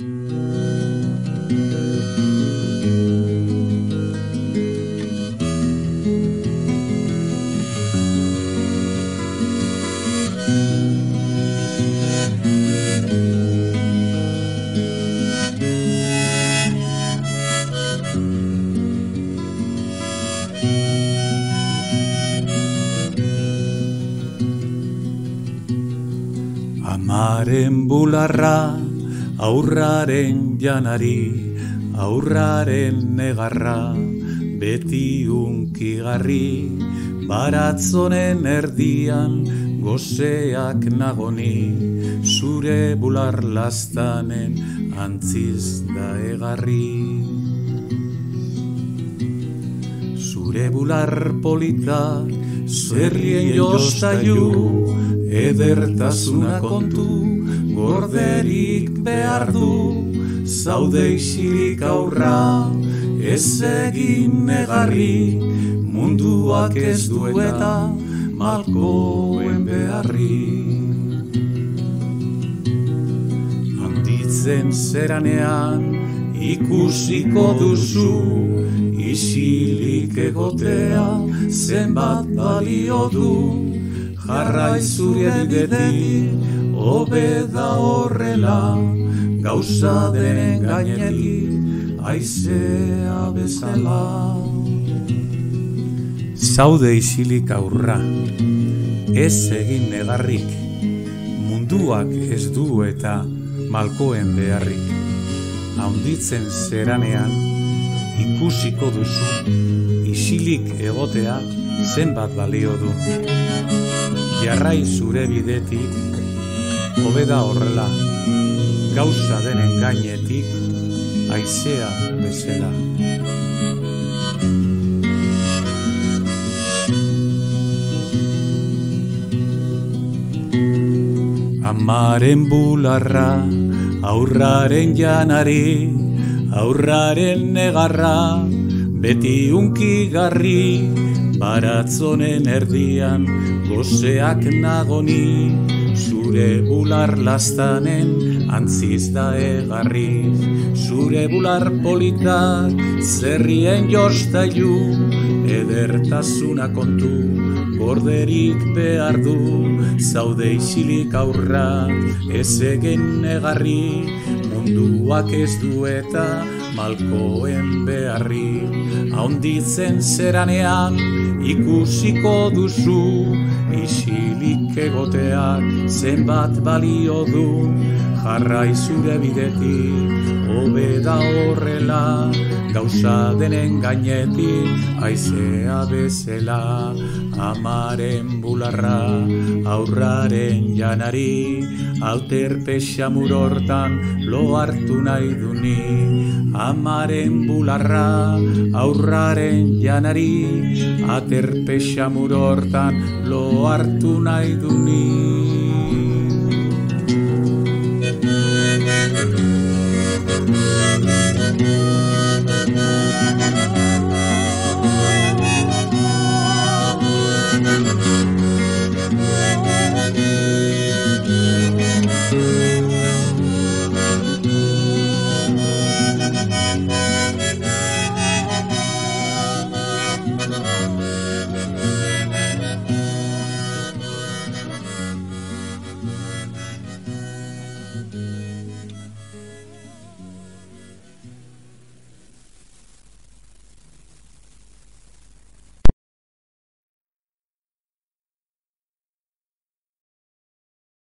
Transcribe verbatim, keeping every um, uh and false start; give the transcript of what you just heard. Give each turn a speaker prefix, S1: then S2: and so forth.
S1: Amaren bularra, aurraren janari, aurraren negarra, beti unkigarri, baratzonen erdian, goseak nagoni, zure bular lastanen antziz da egarri. Zure bular polita, zerrien jostailu, edertasuna kontu, gorderik behar du, zaude isilik aurra, ez egin negarri, munduak ez dueta, malkoen beharri. Handitzen zeranean, ikusiko duzu, isilik egotea, zenbat balio du, jarrai zure bidetik, hobe da horrela, gauza denen gainetik, aizea bezala. Zaude isilik aurra, ez egin negarrik, munduak ez du eta malkoen beharrik. Handitzen zeranean, ikusiko duzu, isilik egotea zenbat balio du. Jarrai zure bidetik, hobe da horrela, gauza denen gainetik, aizea bezala. Amaren bularra, aurraren janari, aurraren negarra, beti unkigarri, baratzonen erdian, goseak nagoni, zure bular lastanen antziz da egarri. Zure bular politak, zerrien jostailu, edertasuna kontu, gorderik behar du, zaude isilik aurra, ez egin negarri, munduak ez du eta malkoen beharri. Handitzen zeranean, ikusiko duzu, isilik egoteak zenbat balio du, jarrai zure bidetik, hobe da horrela, gauza denen gainetik, aizea bezala. Amaren bularra, aurraren janari, alterpe xamur hortan lo hartu nahi duni. Amaren bularra, aurraren janari, aterpe xamur hortan lo hartu nahi duni.